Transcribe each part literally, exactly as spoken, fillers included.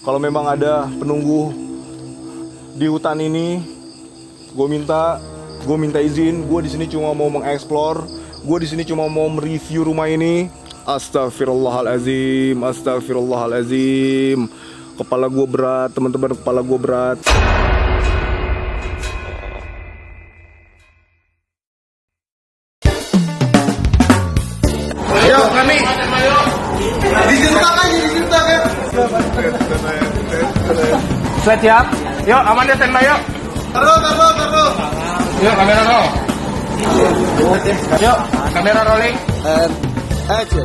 kalau memang ada penunggu di hutan ini, gue minta, gue minta izin. Gue di sini cuma mau mengeksplor. Gue di sini cuma mau mereview rumah ini. Astagfirullahalazim, astagfirullahalazim. Kepala gue berat, teman-teman, kepala gue berat. Ayo kami diceritakan, diceritakan. Sudah siap? Yuk, aman deh, standby yuk. Taruh, taruh, taruh. Yuk, kamera roll. Yuk, kamera rolling. And action.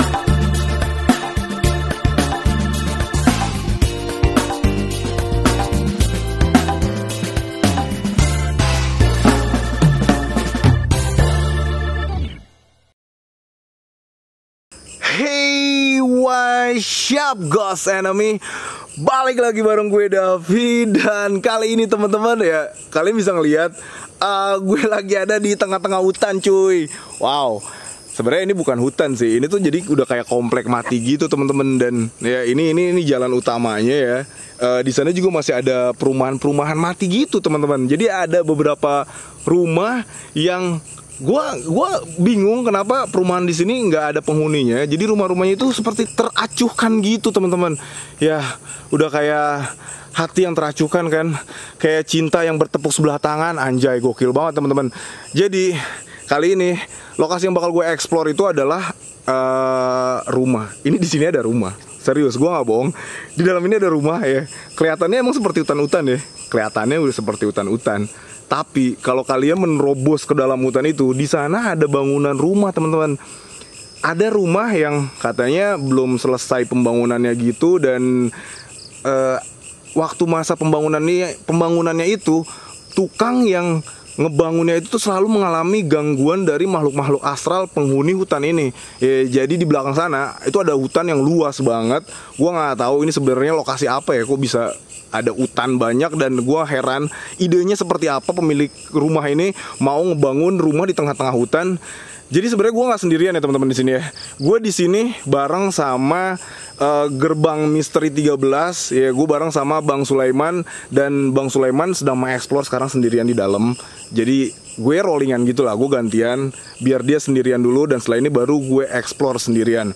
Hey, what's up Ghost Enemy? Balik lagi bareng gue Davi. Dan kali ini teman-teman ya, kalian bisa ngelihat uh, gue lagi ada di tengah-tengah hutan cuy. Wow, sebenarnya ini bukan hutan sih, ini tuh jadi udah kayak komplek mati gitu teman-teman. Dan ya ini ini ini jalan utamanya ya. Uh, di sana juga masih ada perumahan-perumahan mati gitu teman-teman. Jadi ada beberapa rumah yang Gua, gua bingung kenapa perumahan di sini nggak ada penghuninya. Jadi rumah-rumahnya itu seperti teracuhkan gitu teman-teman. Ya, udah kayak hati yang teracuhkan kan, kayak cinta yang bertepuk sebelah tangan. Anjay, gokil banget teman-teman. Jadi kali ini lokasi yang bakal gue explore itu adalah uh, rumah. Ini di sini ada rumah. Serius, gue nggak bohong. Di dalam ini ada rumah ya. Kelihatannya emang seperti hutan-hutan ya. Kelihatannya udah seperti hutan-hutan. Tapi kalau kalian menerobos ke dalam hutan itu, di sana ada bangunan rumah teman-teman. Ada rumah yang katanya belum selesai pembangunannya gitu. Dan uh, waktu masa pembangunannya pembangunannya itu, tukang yang ngebangunnya itu tuh selalu mengalami gangguan dari makhluk-makhluk astral penghuni hutan ini. Ya, jadi di belakang sana itu ada hutan yang luas banget. Gua nggak tahu ini sebenarnya lokasi apa ya, kok bisa ada hutan banyak. Dan gue heran idenya seperti apa pemilik rumah ini mau ngebangun rumah di tengah-tengah hutan. Jadi sebenarnya gue nggak sendirian ya teman-teman di sini ya. Gue di sini bareng sama uh, Gerbang Misteri tiga belas ya. Gue bareng sama Bang Sulaiman. Dan Bang Sulaiman sedang mengeksplor sekarang sendirian di dalam. Jadi gue rollingan gitu lah, gue gantian biar dia sendirian dulu. Dan setelah ini baru gue explore sendirian.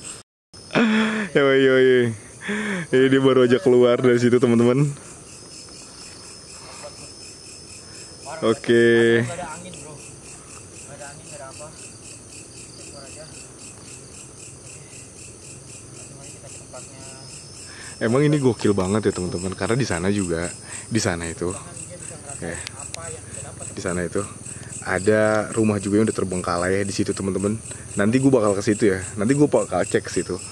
Yoi yoi. Ini dia baru aja keluar dari situ teman-teman. Oke. Emang ini gokil banget ya teman-teman, karena di sana juga, di sana itu, ya, di sana itu ada rumah juga yang udah terbengkalai di situ teman-teman. Nanti gue bakal ke situ ya. Nanti gue bakal cek ke situ.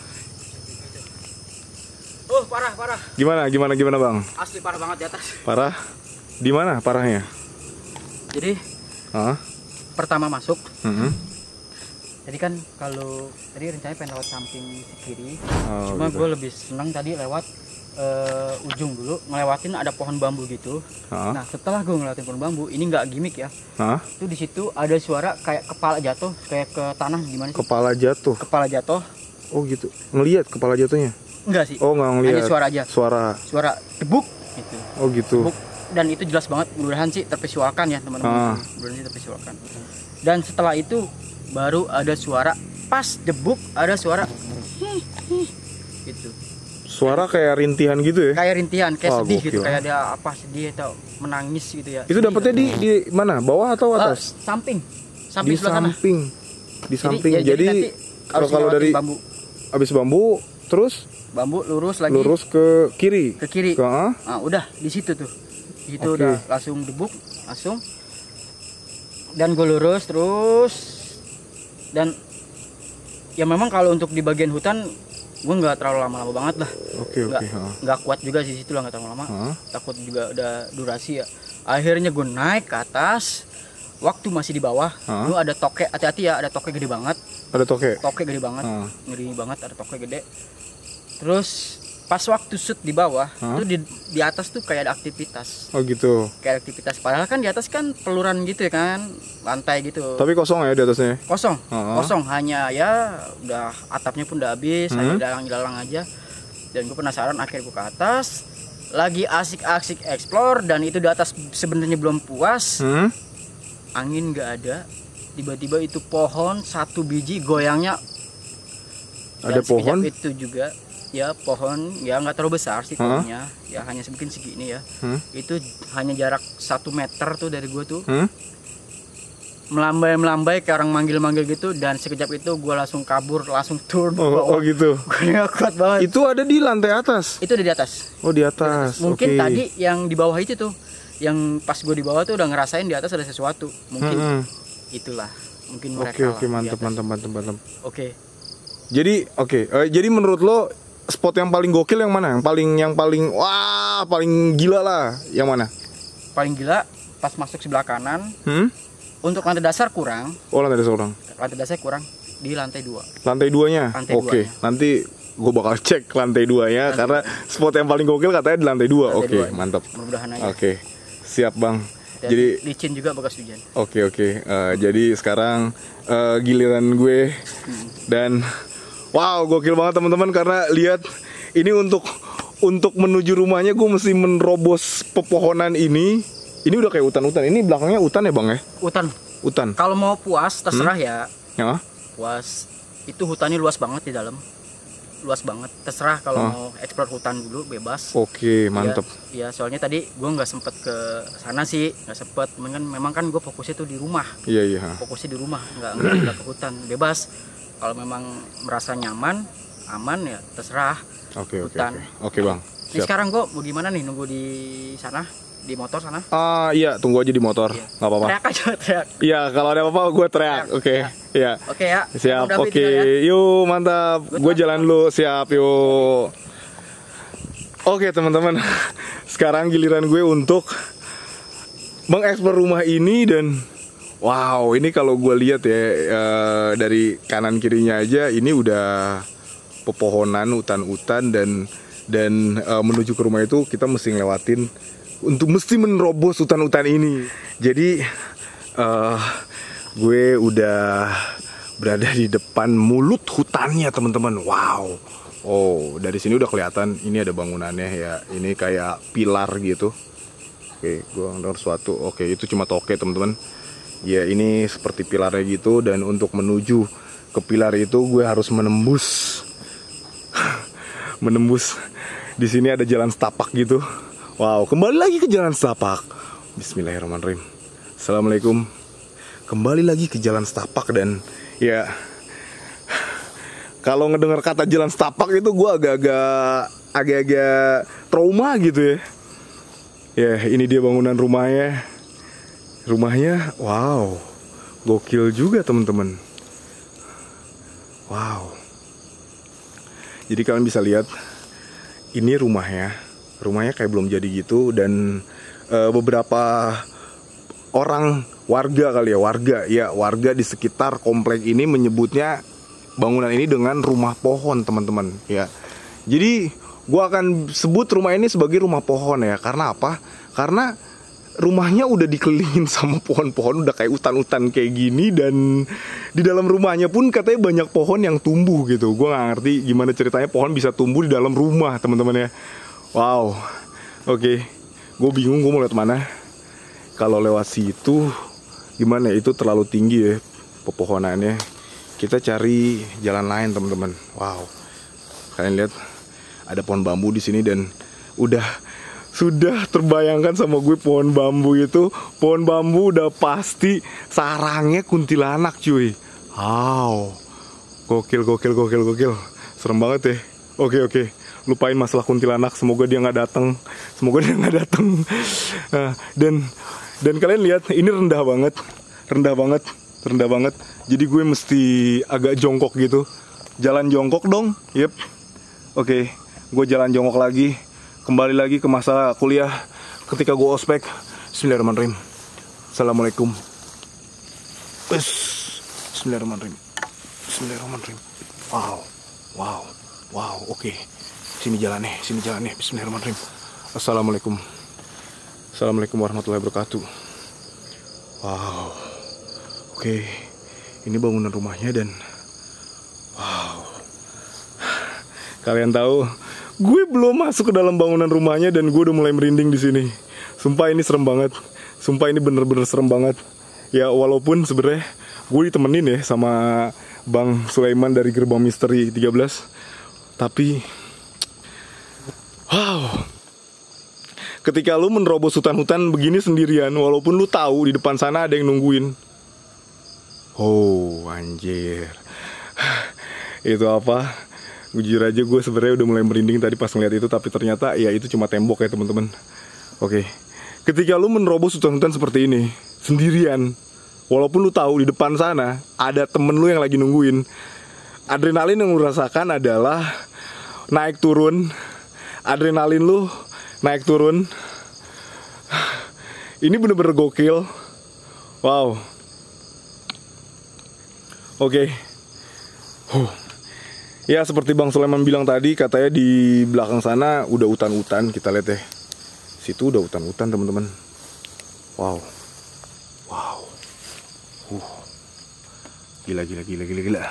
Oh, parah, parah. Gimana, gimana, gimana bang? Asli parah banget di atas. Parah? Di mana parahnya? Jadi, Hah? pertama masuk. Mm-hmm. Jadi kan kalau tadi rencananya pengen lewat samping kiri. Oh, Cuma gitu. gue lebih senang tadi lewat uh, ujung dulu, ngelewatin ada pohon bambu gitu. Hah? Nah, setelah gue ngelewatin pohon bambu, ini nggak gimmick ya. Hah? Itu di situ ada suara kayak kepala jatuh, kayak ke tanah gimana sih? Kepala jatuh. Kepala jatuh. Oh gitu. Ngelihat kepala jatuhnya? Enggak sih. Oh nggak ngelihat. Hanya suara aja. Suara. Suara debuk gitu. Oh gitu. Debuk. Dan itu jelas banget, mudah-mudahan sih tervisualkan ya teman-teman. Ah. Mudah-mudahan sih tervisualkan. Dan setelah itu baru ada suara pas debuk, ada suara hih, hih, gitu. Suara kayak rintihan gitu ya? Kayak rintihan, kayak Wah, sedih gokil. gitu, kayak dia apa sedih atau menangis gitu ya. Itu dapetnya di di mana? Bawah atau Uh, atas? samping. Samping Di sebelah sana. samping. Di samping. ya, Jadi, nanti kalau harus kalau ngelewatin dari bambu, abis bambu terus bambu lurus lagi lurus ke kiri. ke kiri. Ke, ah? Nah, udah di situ tuh. Di situ Oke. udah langsung debuk, langsung. Dan gue lurus terus. Dan ya memang kalau untuk di bagian hutan gue nggak terlalu lama-lama banget lah. Oke Nggak, oke. ah. nggak kuat juga sih situ lah, nggak terlalu lama. Ah. Takut juga udah durasi ya. Akhirnya gue naik ke atas. Waktu masih di bawah, Ah. itu ada toke, hati-hati ya, ada toke gede banget. Ada toke. Toke gede banget, Ah. ngeri banget, ada toke gede. Terus pas waktu shoot di bawah, Ah. itu di, di atas tuh kayak ada aktivitas. Oh gitu. Kayak aktivitas, padahal kan di atas kan peluran gitu ya kan, lantai gitu. Tapi kosong ya di atasnya. Kosong, Ah. kosong, hanya ya udah atapnya pun udah habis, Hmm. hanya ilalang-ilalang aja. Dan gue penasaran, akhirnya gue ke atas. lagi asik-asik explore dan itu di atas sebenarnya belum puas. Hmm? Angin nggak ada, tiba-tiba itu pohon satu biji goyangnya. Ada Dan sekejap pohon? itu juga ya pohon ya nggak terlalu besar sih pohonnya, ya hanya semungkin segini ya. Hmm? Itu hanya jarak satu meter tuh dari gue tuh. Hmm? Melambai-melambai kayak orang manggil-manggil gitu, dan sekejap itu gue langsung kabur, langsung turun ke Oh, bawah. oh gitu. Gue nggak kuat banget. Itu ada di lantai atas. Itu udah di atas. Oh di atas. Mungkin Oke. tadi yang di bawah itu tuh, yang pas gue di bawah tuh udah ngerasain di atas ada sesuatu. Mungkin Hmm, hmm. itulah. Mungkin Oke mereka. oke lah di mantap atas. mantap mantap mantap. Oke. Jadi oke, eh, jadi menurut lo spot yang paling gokil yang mana? Yang paling yang paling wah paling gila lah yang mana? Paling gila pas masuk sebelah kanan. Hmm? Untuk lantai dasar kurang, Oh lantai seorang. lantai dasar kurang di lantai dua. Lantai duanya? Lantai Oke, duanya. nanti gue bakal cek lantai duanya karena spot yang paling gokil katanya di lantai dua. Lantai Oke, dua. mantap. Mudah-mudahan aja. Oke, siap bang. Dan Jadi licin juga bekas hujan. oke oke. Eh, jadi sekarang eh, giliran gue dan wow gokil banget teman-teman karena lihat ini untuk untuk menuju rumahnya gue mesti menerobos pepohonan ini. Ini udah kayak hutan-hutan. Ini belakangnya hutan ya bang ya? Hutan. Hutan. Kalau mau puas terserah Hmm? ya. Ya. Puas. Itu hutannya luas banget di dalam. Luas banget. Terserah kalau Oh. mau explore hutan dulu bebas. Oke mantep. Ya, ya soalnya tadi gue nggak sempet ke sana sih, nggak sempet. Memang kan, memang kan gue fokusnya tuh di rumah. Iya iya. Fokusnya di rumah, nggak nggak nggak ke hutan. Bebas. Kalau memang merasa nyaman, aman ya terserah. Oke oke Hutan. oke. Oke bang. Ini Siap. sekarang gue mau gimana nih, nunggu di sana, di motor sana? Ah iya tunggu aja di motor. Iya. Nggak apa-apa. Teriak aja, teriak. Iya kalau ada apa-apa gue teriak. Oke. Iya. Oke ya. Siap. Udah, Oke. Fit, ya. Yuk mantap. Gua Gue telat. jalan dulu. Siap. Yuk. Oke teman-teman. Sekarang giliran gue untuk mengeksplor rumah ini dan wow ini kalau gue lihat ya eh, dari kanan kirinya aja ini udah pepohonan hutan-hutan dan dan eh, menuju ke rumah itu kita mesti ngelewatin untuk mesti menerobos hutan-hutan ini. Jadi eh, gue udah berada di depan mulut hutannya teman-teman. Wow. Oh dari sini udah kelihatan ini ada bangunannya ya. Ini kayak pilar gitu. Oke, gue dengar suatu. Oke, itu cuma toke teman-teman. Ya ini seperti pilarnya gitu dan untuk menuju ke pilar itu gue harus menembus menembus. Di sini ada jalan setapak gitu. Wow, kembali lagi ke jalan setapak. Bismillahirrahmanirrahim. Assalamualaikum. Kembali lagi ke jalan setapak dan ya kalau ngedengar kata jalan setapak itu gue agak-agak agak-agak trauma gitu ya. Ya, ini dia bangunan rumahnya. Rumahnya, wow, gokil juga teman-teman. Wow. Jadi kalian bisa lihat, ini rumahnya, rumahnya kayak belum jadi gitu dan e, beberapa orang warga kali ya, warga, ya warga di sekitar komplek ini menyebutnya bangunan ini dengan rumah pohon teman-teman. Ya, jadi gua akan sebut rumah ini sebagai rumah pohon ya. Karena apa? Karena rumahnya udah dikelilingin sama pohon-pohon, udah kayak hutan-hutan kayak gini. Dan di dalam rumahnya pun katanya banyak pohon yang tumbuh gitu. Gua nggak ngerti gimana ceritanya pohon bisa tumbuh di dalam rumah teman-teman ya. Wow. Oke, gue bingung gue mau lewat mana. Kalau lewat situ gimana ya, itu terlalu tinggi ya pepohonannya. Kita cari jalan lain teman-teman. Wow. Kalian lihat ada pohon bambu di sini dan udah sudah terbayangkan sama gue pohon bambu itu. Pohon bambu udah pasti sarangnya kuntilanak cuy. Wow. Gokil gokil gokil gokil. Serem banget ya. Oke oke. Lupain masalah kuntilanak. Semoga dia nggak datang. Semoga dia nggak datang. Nah, dan dan kalian lihat ini rendah banget, rendah banget, rendah banget. Jadi gue mesti agak jongkok gitu. Jalan jongkok dong. Yep. Oke. Gue jalan jongkok lagi. Kembali lagi ke masa kuliah ketika gue ospek. Bismillahirrahmanirrahim. Assalamualaikum. Bismillahirrahmanirrahim. Bismillahirrahmanirrahim. Wow. Wow. Wow. Oke. Sini jalannya. Sini jalannya. Bismillahirrahmanirrahim. Assalamualaikum. Assalamualaikum warahmatullahi wabarakatuh. Wow. Oke. Ini bangunan rumahnya dan wow. Kalian tahu Gue belum masuk ke dalam bangunan rumahnya dan gue udah mulai merinding di sini. Sumpah ini serem banget. Sumpah ini bener-bener serem banget. Ya walaupun sebenarnya gue ditemenin ya sama Bang Sulaiman dari Gerbang Misteri tiga belas. Tapi wow, ketika lu menerobos hutan-hutan begini sendirian, walaupun lu tahu di depan sana ada yang nungguin. Oh anjir. Itu apa? Jujur aja gue sebenarnya udah mulai merinding tadi pas ngeliat itu. Tapi ternyata ya itu cuma tembok ya teman-teman. Oke, ketika lu menerobos hutan-hutan seperti ini sendirian, walaupun lu tahu di depan sana ada temen lu yang lagi nungguin, adrenalin yang lu rasakan adalah naik turun. Adrenalin lu naik turun. Ini bener-bener gokil. Wow. Oke. Huh. Ya seperti Bang Sulaiman bilang tadi, katanya di belakang sana udah hutan-hutan. Kita lihat deh, situ udah hutan-hutan teman-teman. Wow. Wow. Uh. Gila gila gila gila gila.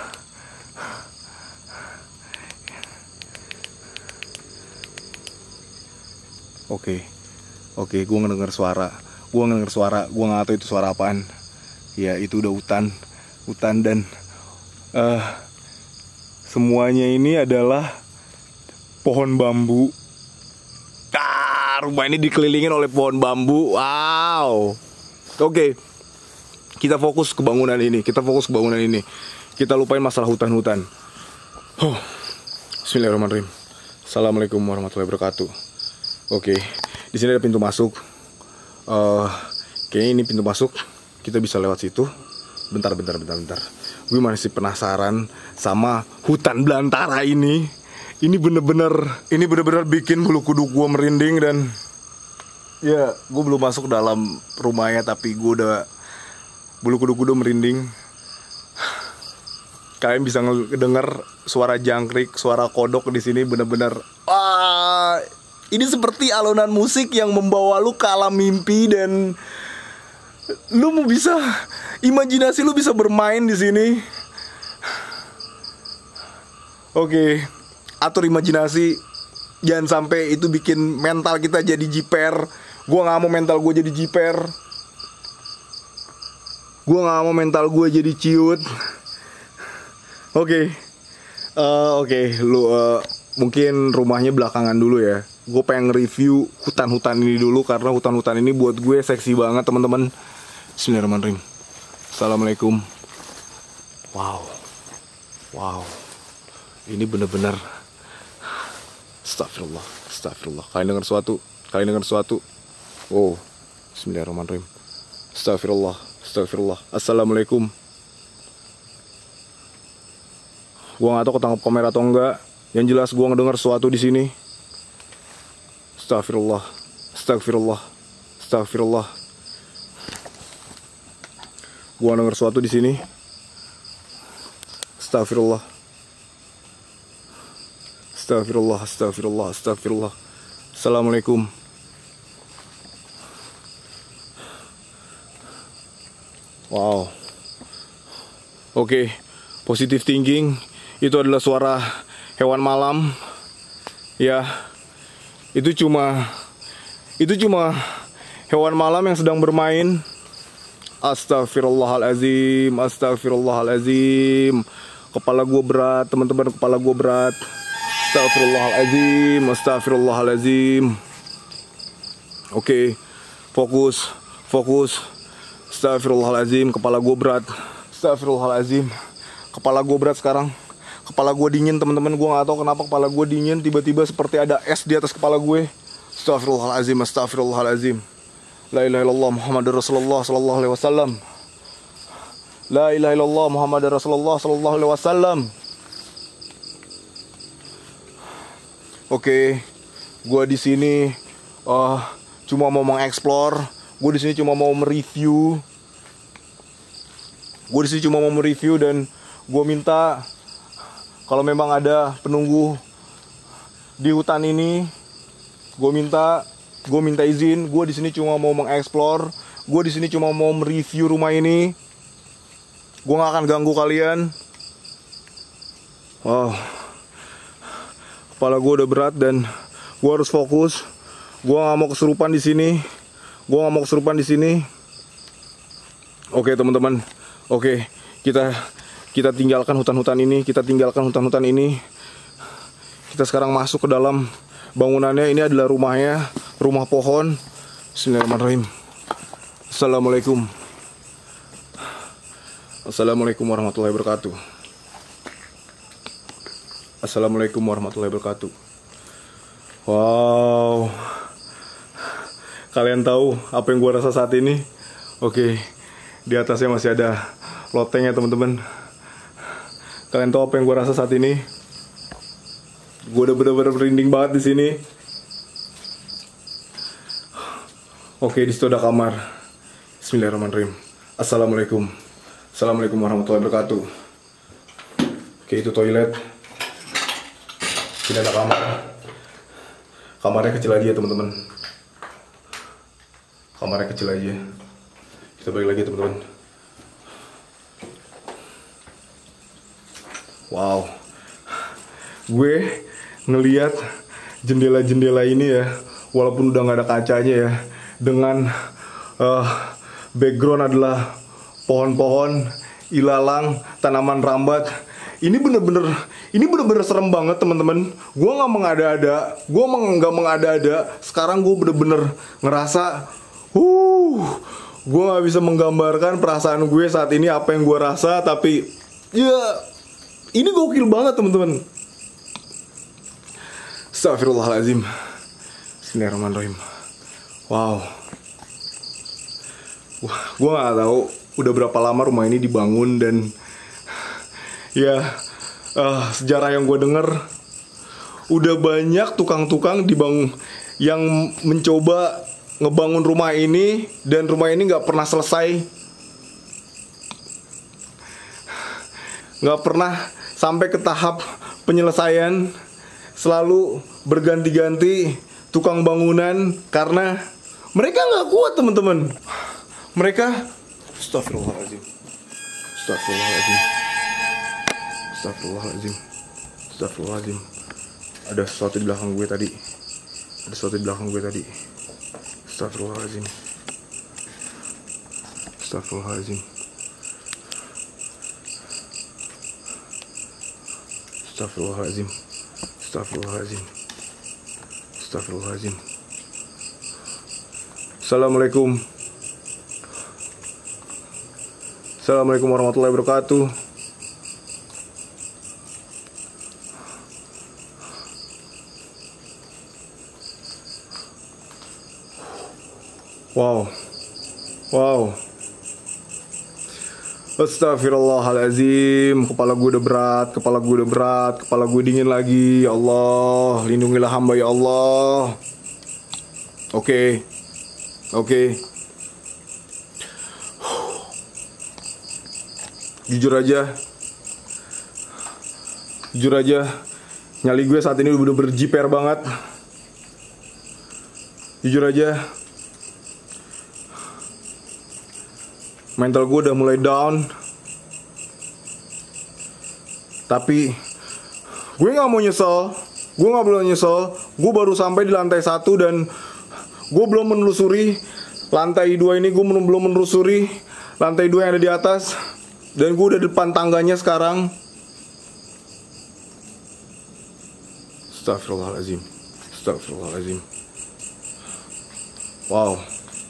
Oke. Oke, gue ngedenger suara. Gue ngedenger suara, gue gak tahu itu suara apaan. Ya itu udah hutan. Hutan dan uh, semuanya ini adalah pohon bambu. Ah, rumah ini dikelilingin oleh pohon bambu. Wow. Oke, kita fokus ke bangunan ini. Kita fokus ke bangunan ini. Kita lupain masalah hutan-hutan. Oh. Bismillahirrahmanirrahim. Assalamualaikum warahmatullahi wabarakatuh. Oke, di sini ada pintu masuk. Uh, kayaknya ini pintu masuk. Kita bisa lewat situ. Bentar, bentar, bentar, bentar. Gue masih penasaran sama hutan belantara ini. Ini bener-bener, ini bener-bener bikin bulu kuduk gue merinding. Dan ya, gue belum masuk dalam rumahnya, tapi gue udah, bulu kuduk gue udah merinding. Kalian bisa ngedenger suara jangkrik, suara kodok di sini bener-bener. Wah, ini seperti alunan musik yang membawa lu ke alam mimpi. Dan lu mau bisa, imajinasi lu bisa bermain di sini. Oke, atur imajinasi. Jangan sampai itu bikin mental kita jadi jiper. Gua nggak mau mental gue jadi jiper. Gua nggak mau mental gue jadi ciut. Oke, uh, oke, lu uh, mungkin rumahnya belakangan dulu ya. Gue pengen review hutan-hutan ini dulu karena hutan-hutan ini buat gue seksi banget teman-teman. Bismillahirrahmanirrahim. Assalamualaikum. Wow. Wow. Ini bener-bener Astagfirullah. Astagfirullah. Kalian dengar sesuatu? Kalian dengar sesuatu? Wow. Bismillahirrahmanirrahim. Astagfirullah. Astagfirullah. Assalamualaikum. Gue gak tau ketangkap kamera atau enggak. Yang jelas gue ngedenger sesuatu di sini. Astagfirullah. Astagfirullah. Astagfirullah. Gua denger sesuatu di sini. Astagfirullah. Astagfirullah, astagfirullah, astagfirullah. Assalamualaikum. Wow. Oke, okay. Positive thinking. Itu adalah suara hewan malam. Ya. Itu cuma Itu cuma hewan malam yang sedang bermain. Astagfirullahalazim. Astagfirullahalazim. Kepala gue berat, teman-teman, kepala gue berat. Astagfirullahalazim. Astagfirullahalazim. Oke, okay. Fokus. Fokus. Astagfirullahalazim. Kepala gue berat. Astagfirullahalazim. Kepala gue berat sekarang. Kepala gue dingin teman-teman. Gue gak tahu kenapa kepala gue dingin. Tiba-tiba seperti ada es di atas kepala gue. Astagfirullahalazim. Astagfirullahalazim. La ilaha illallah Muhammadur Rasulullah sallallahu alaihi wasallam. La ilaha illallah Muhammadur Rasulullah sallallahu alaihi wasallam. Oke, gue di sini uh, cuma mau mengeksplor. Gue di sini cuma mau mereview. Gue di sini cuma mau mereview dan gue minta kalau memang ada penunggu di hutan ini, gue minta, gue minta izin. Gue di sini cuma mau mengeksplor. Gue di sini cuma mau mereview rumah ini. Gue gak akan ganggu kalian. Wow. Kepala gue udah berat dan gue harus fokus. Gue nggak mau kesurupan di sini. Gue nggak mau kesurupan di sini. Oke teman-teman. Oke, kita kita tinggalkan hutan-hutan ini. Kita tinggalkan hutan-hutan ini. Kita sekarang masuk ke dalam bangunannya. Ini adalah rumahnya, rumah pohon. Bismillahirrahmanirrahim. Assalamualaikum. Assalamualaikum warahmatullahi wabarakatuh. Assalamualaikum warahmatullahi wabarakatuh. Wow. Kalian tahu apa yang gue rasa saat ini? Oke, di atasnya masih ada lotengnya teman-teman. Kalian tahu apa yang gue rasa saat ini? Gue udah bener-bener merinding banget di sini. Oke, di situ ada kamar. Bismillahirrahmanirrahim. Assalamualaikum. Assalamualaikum warahmatullahi wabarakatuh. Oke, itu toilet. Sini ada kamar. Kamarnya kecil aja teman-teman. Kamarnya kecil aja. Kita balik lagi teman-teman. Wow. Gue ngeliat jendela-jendela ini ya, walaupun udah nggak ada kacanya ya, dengan uh, background adalah pohon-pohon, ilalang, tanaman rambat. Ini bener-bener, ini bener-bener serem banget teman-teman. Gue nggak mengada-ada, gue nggak mengada-ada. Sekarang gue bener-bener ngerasa, uh, gue nggak bisa menggambarkan perasaan gue saat ini apa yang gue rasa. Tapi ya, ini gokil banget teman-teman. Astagfirullahaladzim. Bismillahirrahmanirrahim. Wow. Wah, gue nggak tahu udah berapa lama rumah ini dibangun dan ya uh, sejarah yang gue denger udah banyak tukang-tukang dibangun yang mencoba ngebangun rumah ini dan rumah ini nggak pernah selesai, nggak pernah sampai ke tahap penyelesaian. Selalu berganti-ganti tukang bangunan karena mereka nggak kuat teman-teman. Mereka, astagfirullahaladzim, astagfirullahaladzim, astagfirullahaladzim, astagfirullahaladzim. Ada sesuatu di belakang gue tadi. Ada sesuatu di belakang gue tadi. Astagfirullahaladzim, astagfirullahaladzim, astagfirullahaladzim, astagfirullahaladzim, astagfirullahaladzim. Assalamualaikum. Assalamualaikum warahmatullahi wabarakatuh. Wow. Wow. Astagfirullahaladzim. Kepala gue udah berat, kepala gue udah berat, kepala gue dingin lagi. Ya Allah, lindungilah hamba ya Allah. Oke. Okay. Oke. Okay. Jujur aja, jujur aja, nyali gue saat ini udah berjiper banget. Jujur aja, mental gue udah mulai down. Tapi gue gak mau nyesel, gue gak boleh nyesel. Gue baru sampai di lantai satu dan gue belum menelusuri lantai dua ini. Gue belum belum menelusuri lantai dua yang ada di atas. Dan gue udah depan tangganya sekarang. Astagfirullahaladzim. Astagfirullahaladzim. Wow.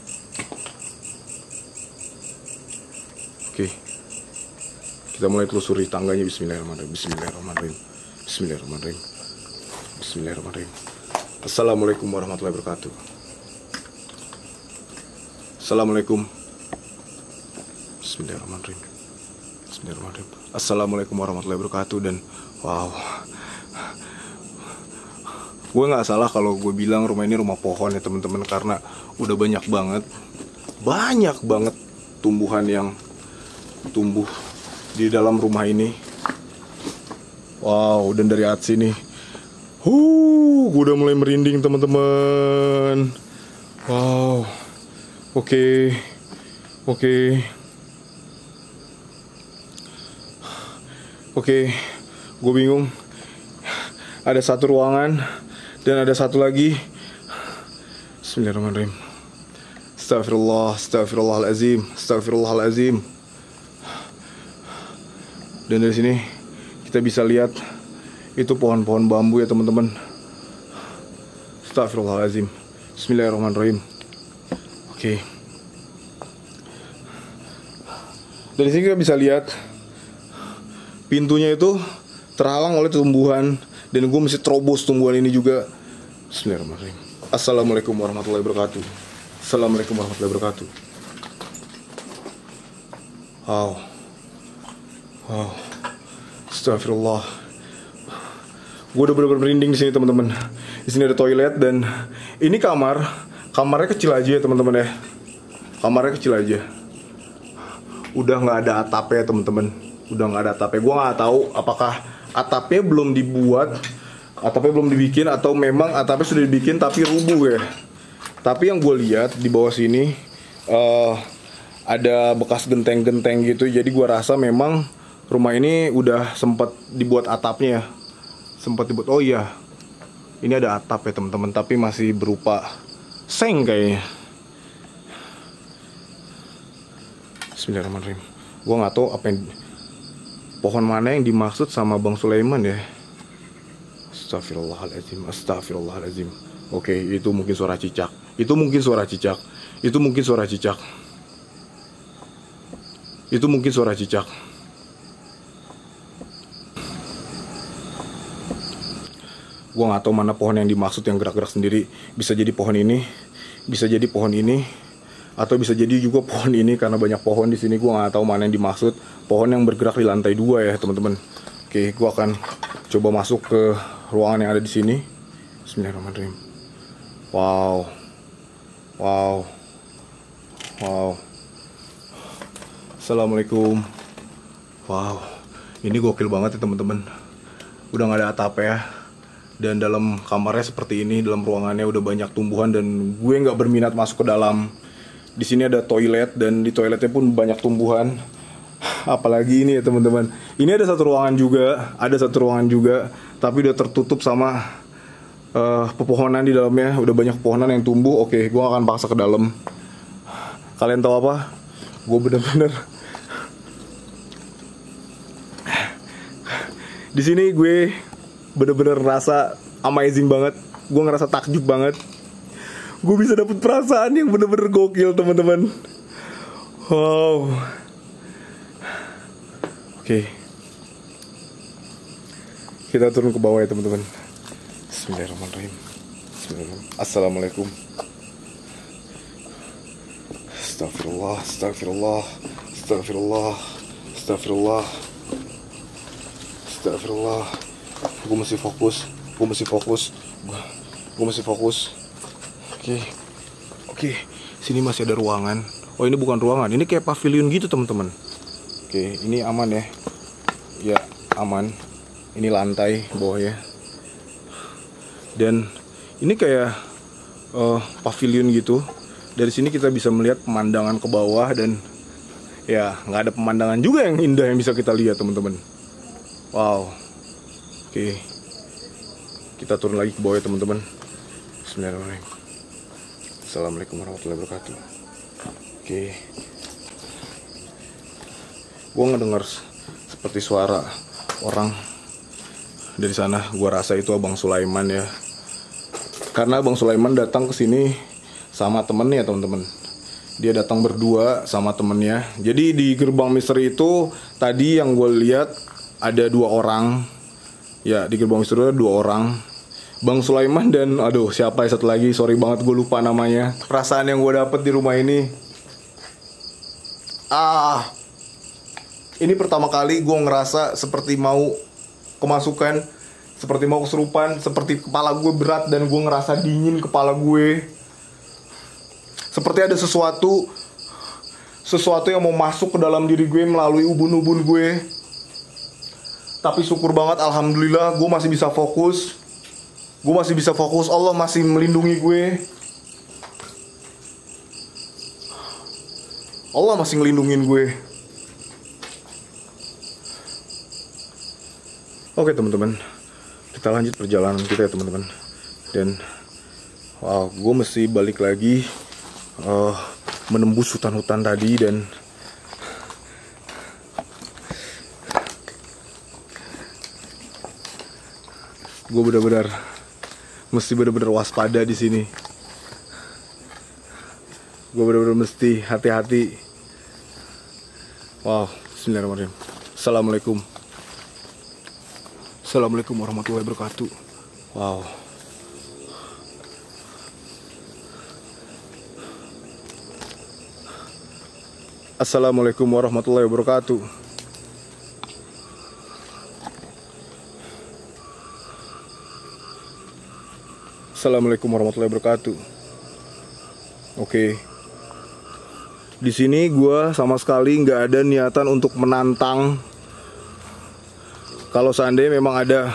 Oke. Kita mulai telusuri tangganya. Bismillahirrahmanirrahim. Bismillahirrahmanirrahim. Bismillahirrahmanirrahim. Bismillahirrahmanirrahim. Assalamualaikum warahmatullahi wabarakatuh. Assalamualaikum. Bismillahirrahmanirrahim. Bismillahirrahmanirrahim. Assalamualaikum warahmatullahi wabarakatuh. Dan wow, gue gak salah kalau gue bilang rumah ini rumah pohon ya teman-teman. Karena udah banyak banget, banyak banget tumbuhan yang tumbuh di dalam rumah ini. Wow, dan dari atas sini huh, gue udah mulai merinding teman-teman. Wow. Oke. Okay. Oke. Okay. Oke, okay, gue bingung ada satu ruangan dan ada satu lagi. Bismillahirrahmanirrahim. Astagfirullah, astagfirullahalazim, astagfirullahalazim. Dan dari sini kita bisa lihat itu pohon-pohon bambu ya teman-teman. Astagfirullahalazim. Bismillahirrahmanirrahim. Oke. Dari sini kita bisa lihat pintunya itu terhalang oleh tumbuhan dan gue mesti terobos tumbuhan ini juga. Bismillahirrahmanirrahim. Assalamualaikum warahmatullahi wabarakatuh. Assalamualaikum warahmatullahi wabarakatuh. Wow. Wow. Astagfirullah. Gue udah bener-bener merinding di sini teman-teman. Di sini ada toilet dan ini kamar. Kamarnya kecil aja ya teman-teman ya. Kamarnya kecil aja. Udah nggak ada atapnya teman-teman. Udah nggak ada atapnya. Gue nggak tahu apakah atapnya belum dibuat, atapnya belum dibikin, atau memang atapnya sudah dibikin tapi rubuh ya. Tapi yang gue lihat di bawah sini uh, ada bekas genteng-genteng gitu. Jadi gue rasa memang rumah ini udah sempat dibuat atapnya ya. Sempat dibuat. Oh iya, ini ada atap ya teman-teman, tapi masih berupa seng kayaknya. Bismillahirrahmanirrahim. Gue nggak tahu apa yang, pohon mana yang dimaksud sama Bang Sulaiman ya. Astagfirullahaladzim, astagfirullahaladzim. Oke, itu mungkin suara cicak. Itu mungkin suara cicak. Itu mungkin suara cicak. Itu mungkin suara cicak. Gue nggak tahu mana pohon yang dimaksud yang gerak-gerak sendiri. Bisa jadi pohon ini, bisa jadi pohon ini, atau bisa jadi juga pohon ini karena banyak pohon di sini. Gue nggak tahu mana yang dimaksud. Pohon yang bergerak di lantai dua ya teman-teman. Oke, gue akan coba masuk ke ruangan yang ada di sini. Bismillahirrahmanirrahim. Wow, wow, wow. Assalamualaikum. Wow, ini gokil banget ya teman-teman. Udah nggak ada atap ya. Dan dalam kamarnya seperti ini, dalam ruangannya udah banyak tumbuhan dan gue nggak berminat masuk ke dalam. Di sini ada toilet dan di toiletnya pun banyak tumbuhan. Apalagi ini ya teman-teman. Ini ada satu ruangan juga, ada satu ruangan juga, tapi udah tertutup sama uh, pepohonan di dalamnya. Udah banyak pepohonan yang tumbuh. Oke, gue akan paksa ke dalam. Kalian tahu apa? Gue bener-bener di sini gue bener-bener rasa amazing banget. Gue ngerasa takjub banget. Gue bisa dapet perasaan yang bener-bener gokil teman-teman. Wow. Oke, kita turun ke bawah ya teman-teman. Bismillahirrahmanirrahim. Bismillahirrahmanirrahim. Assalamualaikum. Astagfirullah, astagfirullah, astagfirullah, astagfirullah, astagfirullah. Gue mesti fokus, gue mesti fokus, gue mesti fokus. Oke, oke. Sini masih ada ruangan. Oh ini bukan ruangan, ini kayak pavilion gitu teman-teman. Oke, ini aman ya. Ya, aman. Ini lantai bawah ya. Dan ini kayak uh, pavilion gitu. Dari sini kita bisa melihat pemandangan ke bawah dan ya nggak ada pemandangan juga yang indah yang bisa kita lihat teman-teman. Wow. Oke, kita turun lagi ke bawah ya teman-teman. Bismillahirrahmanirrahim. Assalamualaikum warahmatullahi wabarakatuh. Oke, gue ngedengar seperti suara orang dari sana. Gue rasa itu Abang Sulaiman ya, karena Abang Sulaiman datang ke sini sama temennya teman-teman. Dia datang berdua sama temennya. Jadi di gerbang misteri itu tadi yang gue lihat ada dua orang. Ya, di gerbang misteri ada dua orang, Bang Sulaiman dan aduh siapa ya satu lagi, sorry banget gue lupa namanya. Perasaan yang gue dapet di rumah ini, ah, ini pertama kali gue ngerasa seperti mau kemasukan, seperti mau kesurupan, seperti kepala gue berat dan gue ngerasa dingin kepala gue. Seperti ada sesuatu, sesuatu yang mau masuk ke dalam diri gue melalui ubun-ubun gue. Tapi syukur banget, alhamdulillah gue masih bisa fokus. Gue masih bisa fokus, Allah masih melindungi gue. Allah masih ngelindungin gue. Oke teman-teman, kita lanjut perjalanan kita ya teman-teman. Dan wow, gue mesti balik lagi uh, menembus hutan-hutan tadi. Dan gue benar-benar mesti benar-benar waspada di sini. Gue benar-benar mesti hati-hati. Wow, bismillahirrahmanirrahim. Assalamualaikum. Assalamualaikum warahmatullahi wabarakatuh. Wow. Assalamualaikum warahmatullahi wabarakatuh. Assalamualaikum warahmatullahi wabarakatuh. Oke. Di sini gue sama sekali nggak ada niatan untuk menantang. Kalau seandainya memang ada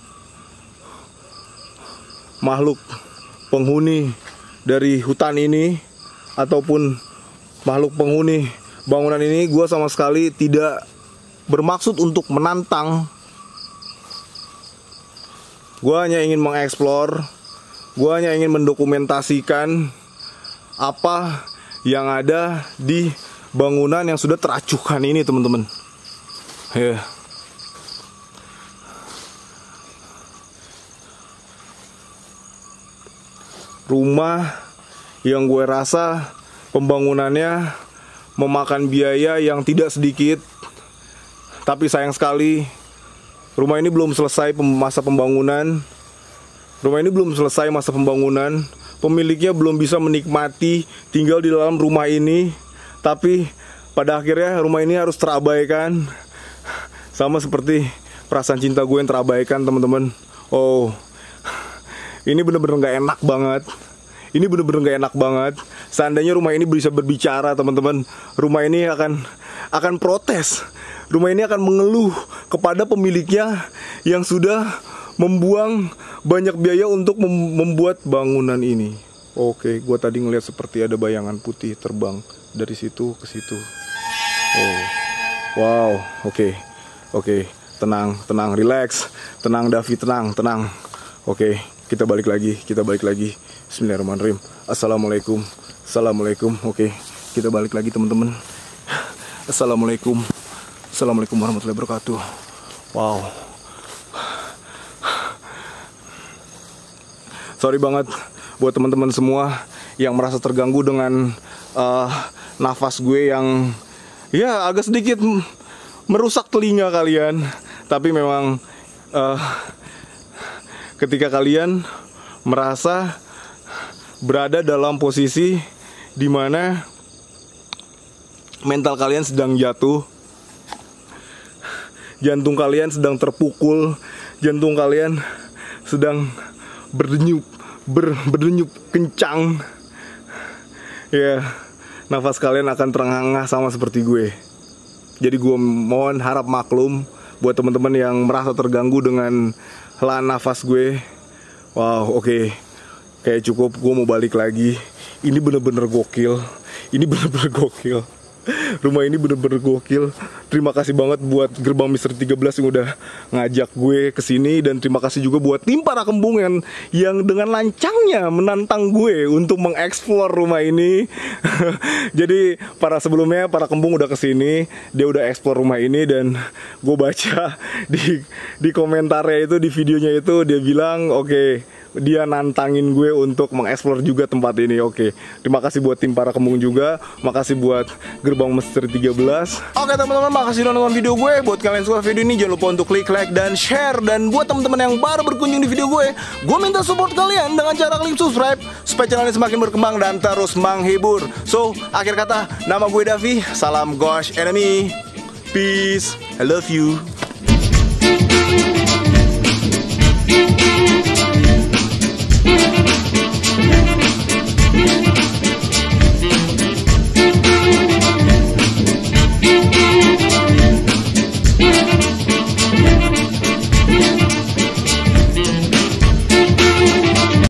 makhluk penghuni dari hutan ini ataupun makhluk penghuni bangunan ini, gue sama sekali tidak bermaksud untuk menantang. Gue hanya ingin mengeksplor, gue hanya ingin mendokumentasikan apa yang ada di bangunan yang sudah teracuhkan ini, teman-teman. Ya. Yeah. Rumah yang gue rasa pembangunannya memakan biaya yang tidak sedikit. Tapi sayang sekali, rumah ini belum selesai masa pembangunan. Rumah ini belum selesai masa pembangunan. Pemiliknya belum bisa menikmati tinggal di dalam rumah ini. Tapi pada akhirnya rumah ini harus terabaikan. Sama seperti perasaan cinta gue yang terabaikan, teman-teman. Oh, ini bener-bener gak enak banget. Ini bener-bener gak enak banget. Seandainya rumah ini bisa berbicara, teman-teman, rumah ini akan akan protes. Rumah ini akan mengeluh kepada pemiliknya yang sudah membuang banyak biaya untuk mem membuat bangunan ini. Oke, gua tadi ngeliat seperti ada bayangan putih terbang dari situ ke situ. Oh, wow, oke, oke, tenang, tenang, relax, tenang, Davi, tenang, tenang. Oke, kita balik lagi, kita balik lagi. Bismillahirrahmanirrahim. Assalamualaikum, assalamualaikum. Oke, kita balik lagi, teman-teman. Assalamualaikum, assalamualaikum warahmatullahi wabarakatuh. Wow. Sorry banget buat teman-teman semua yang merasa terganggu dengan uh, nafas gue yang ya agak sedikit merusak telinga kalian. Tapi memang uh, ketika kalian merasa berada dalam posisi di mana mental kalian sedang jatuh, jantung kalian sedang terpukul, jantung kalian sedang berdenyut, ber, berdenyut kencang. Ya, nafas kalian akan terengah-engah sama seperti gue. Jadi gue mohon harap maklum buat teman-teman yang merasa terganggu dengan helaan nafas gue. Wow, oke, okay. Kayak cukup, gue mau balik lagi. Ini bener-bener gokil. Ini bener-bener gokil. Rumah ini bener-bener gokil. Terima kasih banget buat Gerbang Misteri tiga belas yang udah ngajak gue kesini. Dan terima kasih juga buat tim para kembung yang, yang dengan lancangnya menantang gue untuk mengeksplor rumah ini. Jadi para sebelumnya para kembung udah kesini, dia udah eksplor rumah ini. Dan gue baca di, di komentarnya itu, di videonya itu, dia bilang oke, okay, dia nantangin gue untuk mengeksplor juga tempat ini. Oke, terima kasih buat tim para kembung juga. Makasih buat Gerbang Misteri tiga belas. Oke teman-teman, makasih udah nonton video gue. Buat kalian yang suka video ini, jangan lupa untuk klik like dan share. Dan buat teman-teman yang baru berkunjung di video gue, gue minta support kalian dengan cara klik subscribe supaya channel ini semakin berkembang dan terus menghibur. So, akhir kata, nama gue Davi. Salam Ghost Enemy. Peace. I love you.